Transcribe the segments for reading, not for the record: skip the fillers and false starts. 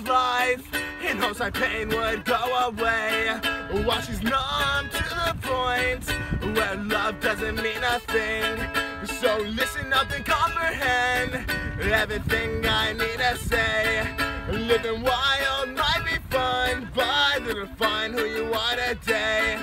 life in hopes my pain would go away. While she's numb to the point where love doesn't mean a thing. So listen up and comprehend everything I need to say. Living wild might be fun, but to define who you are today.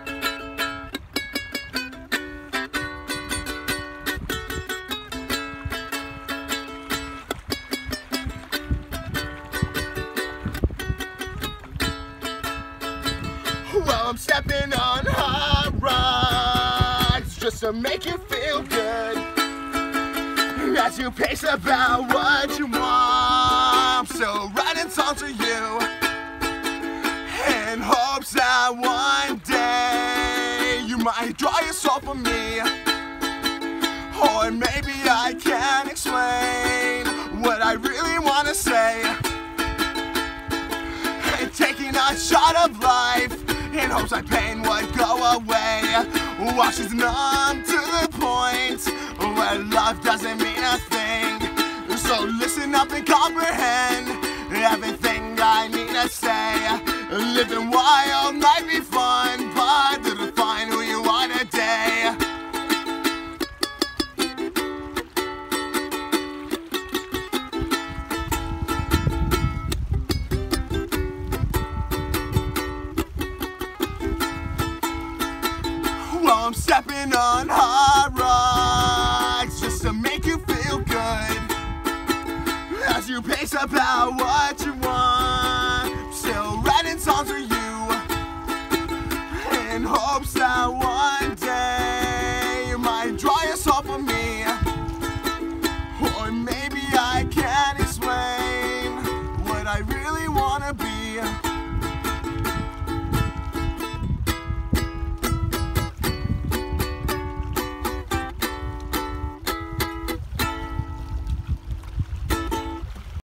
Well, I'm stepping on hard rocks just to make you feel good. As you pace about what you want, I'm still writing songs for you in hopes that one day you might draw yourself from me. Or maybe I can explain what I really want to say. And taking a shot of life in hopes my pain would go away. While she's numb to the point where love doesn't mean a thing. So listen up and comprehend everything I need to say. Living wild might be fun, but to define who you are today. Well, I'm stepping on hard rocks just to make you feel good. As you pace about what you want, I'm still writing songs for you in hopes that one day you might draw yourself